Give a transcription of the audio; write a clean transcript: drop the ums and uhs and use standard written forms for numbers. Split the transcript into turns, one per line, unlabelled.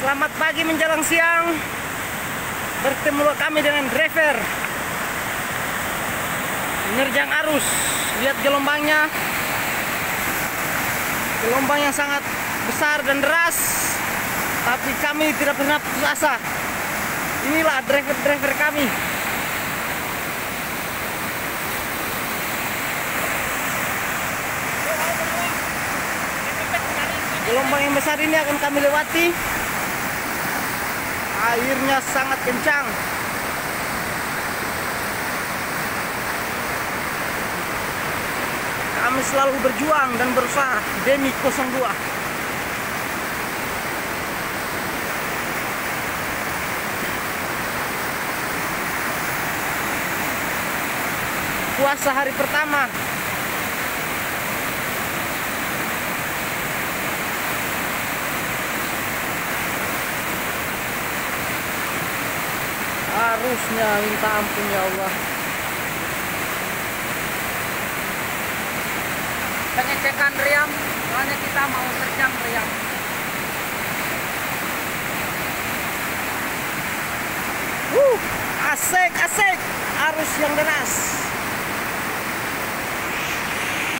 Selamat pagi menjelang siang. Bertemu kami dengan driver menerjang arus. Lihat gelombangnya. Gelombang yang sangat besar dan deras. Tapi kami tidak pernah putus asa. Inilah driver-driver kami. Gelombang yang besar ini akan kami lewati. Airnya sangat kencang. Kami selalu berjuang dan berusaha demi 02. Puasa hari pertama. Harusnya minta ampun ya Allah.
Pengecekan Riam, soalnya kita mau terjang Riam.
Asik, arus yang deras.